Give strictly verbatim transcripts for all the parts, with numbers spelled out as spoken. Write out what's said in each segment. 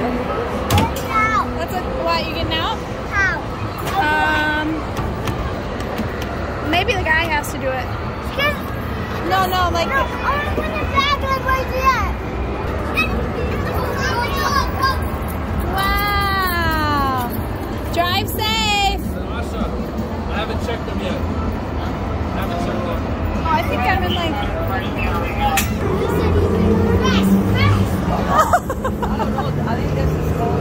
That's a, what, you getting out? How? Um, maybe the guy has to do it. No, no, like. No, I want to put the bag like right there. Wow. Drive safe. Asha, I haven't checked them yet. I haven't checked them. Oh, I think I'm in like. I don't know. I think this is called.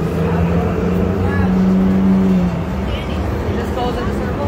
This goes in a circle?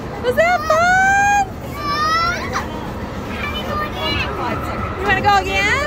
Go again?